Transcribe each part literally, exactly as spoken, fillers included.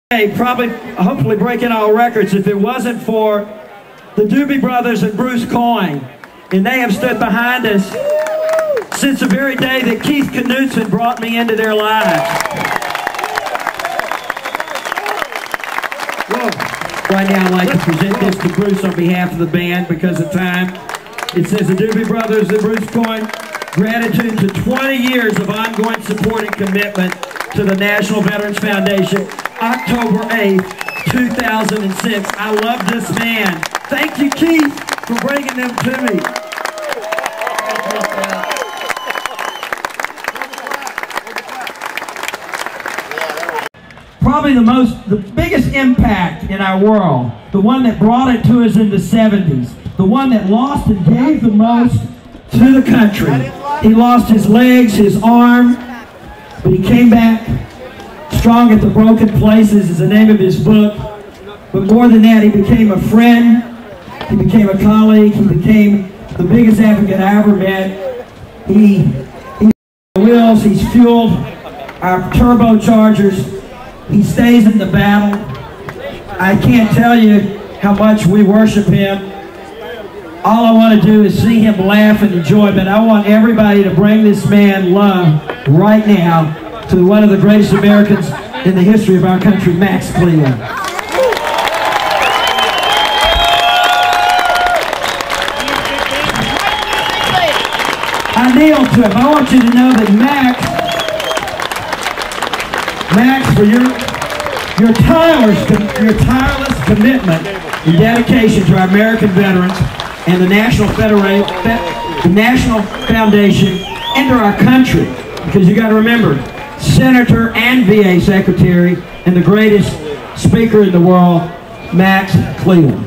Probably, hopefully breaking all records if it wasn't for the Doobie Brothers and Bruce Coyne. And they have stood behind us since the very day that Keith Knutson brought me into their lives. Whoa. Right now I'd like to present this to Bruce on behalf of the band because of time. It says the Doobie Brothers and Bruce Coyne, gratitude to twenty years of ongoing support and commitment to the National Veterans Foundation, October eighth, two thousand six. I love this man. Thank you, Keith, for bringing them to me. Probably the most, the biggest impact in our world, the one that brought it to us in the seventies, the one that lost and gave the most to the country. He lost his legs, his arm, but he came back strong at the broken places is the name of his book. But more than that, he became a friend, he became a colleague, he became the biggest advocate I ever met. He, he's wheels, he's fueled our turbochargers, he stays in the battle. I can't tell you how much we worship him. All I want to do is see him laugh and enjoy, but I want everybody to bring this man love right now to one of the greatest Americans in the history of our country, Max Cleland. I kneel to him. I want you to know that Max, Max, for your your tireless, your tireless commitment and dedication to our American veterans and the National Federa- the National Foundation and to our country, because you got to remember, Senator and V A Secretary and the greatest speaker in the world, Max Cleland.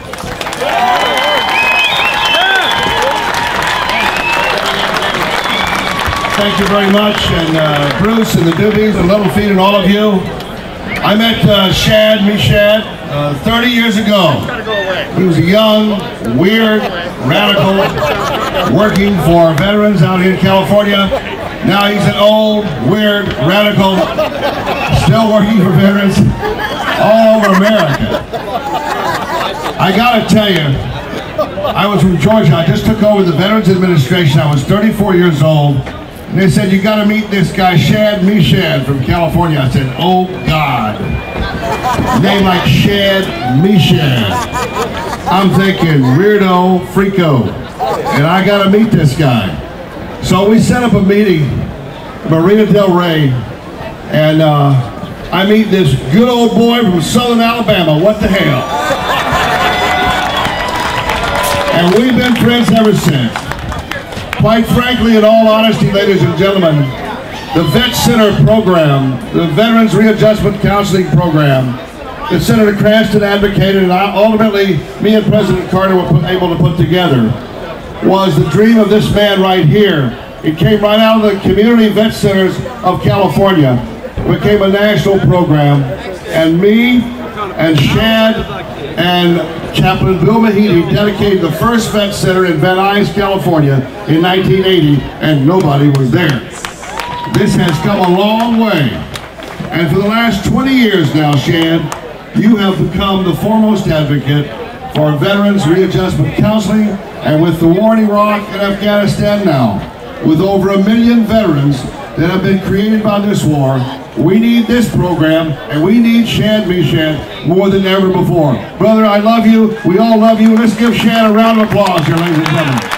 Thank you very much, and uh, Bruce and the Doobies and Little Feet and all of you. I met uh, Shad Meshad uh, thirty years ago. He was a young, weird, radical, working for veterans out here in California. Now he's an old, weird, radical, still working for veterans all over America. I gotta tell you, I was from Georgia. I just took over the Veterans Administration. I was thirty-four years old. And they said, you gotta meet this guy, Shad Meshad from California. I said, oh God. Name like Shad Meshad. I'm thinking, weirdo, freako. And I gotta meet this guy. So we set up a meeting, Marina Del Rey, and uh, I meet this good old boy from Southern Alabama. What the hell? And we've been friends ever since. Quite frankly, in all honesty, ladies and gentlemen, the Vet Center program, the Veterans Readjustment Counseling Program, that Senator Cranston advocated and I, ultimately me and President Carter were put, able to put together, was the dream of this man right here. It came right out of the community vet centers of California. It became a national program, and me and Shad and Chaplain Bill Mahidi dedicated the first vet center in Van Nuys, California in nineteen eighty, and nobody was there. This has come a long way. And for the last twenty years now, Shad, you have become the foremost advocate for veterans readjustment counseling, and with the war in Iraq and Afghanistan now, with over a million veterans that have been created by this war, we need this program, and we need Shad Meshad more than ever before. Brother, I love you. We all love you. Let's give Shad a round of applause here, ladies and gentlemen.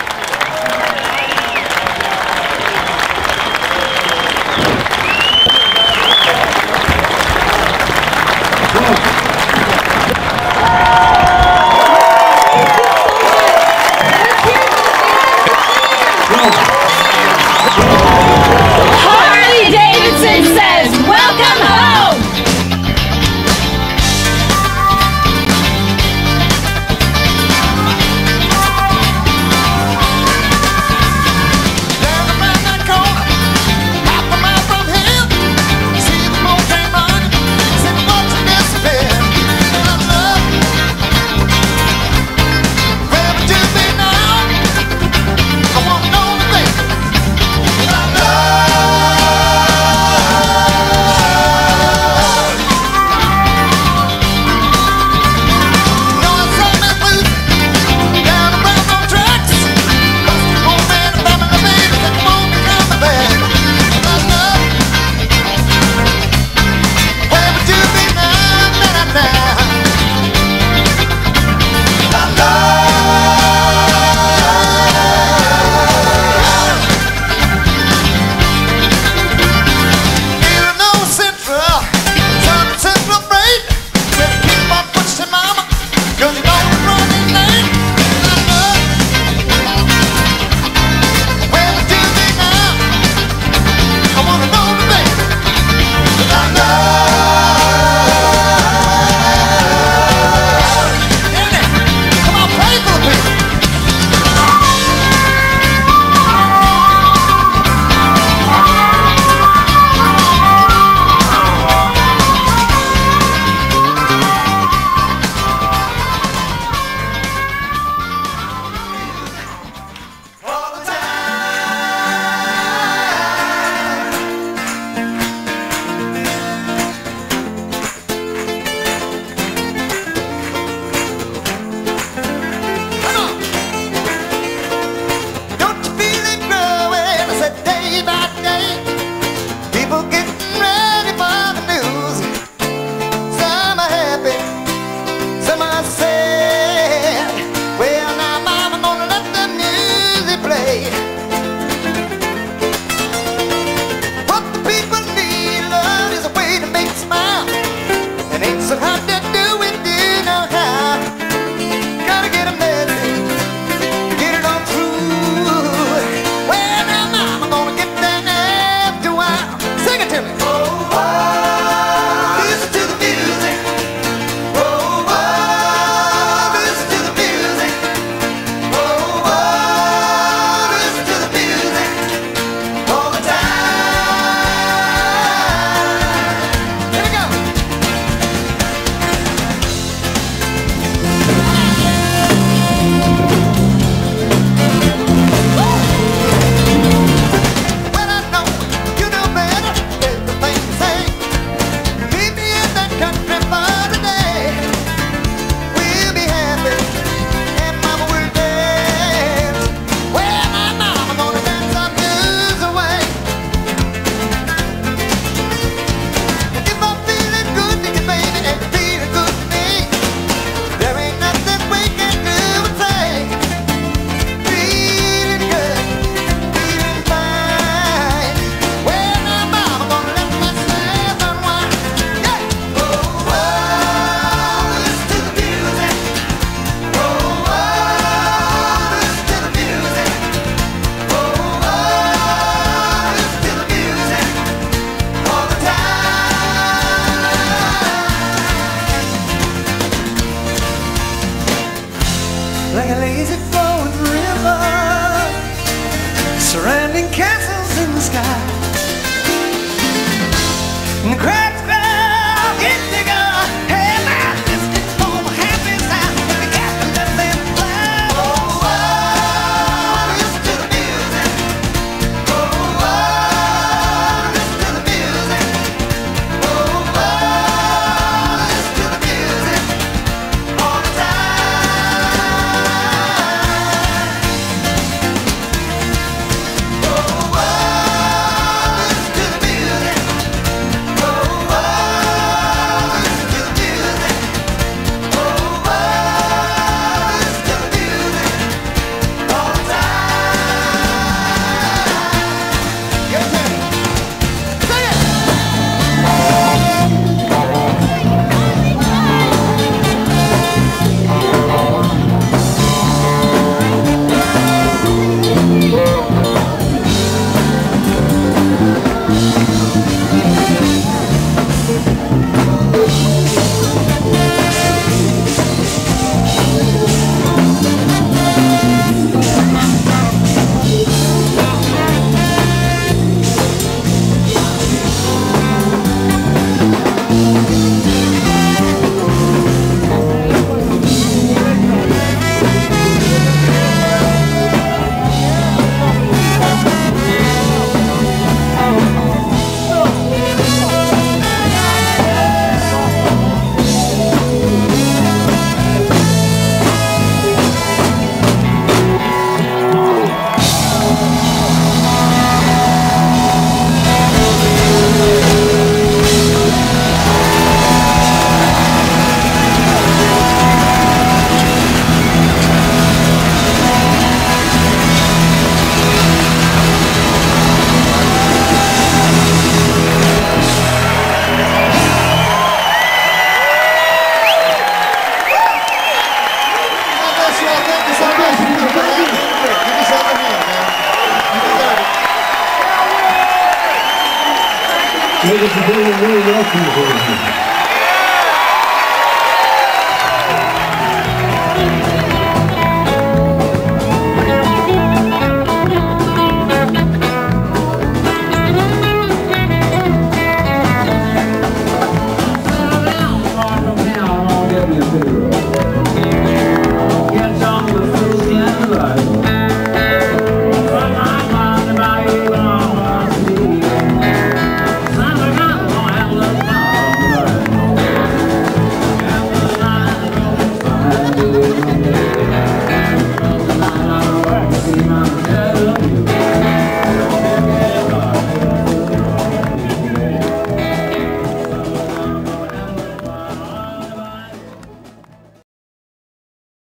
Ladies and gentlemen, really welcome.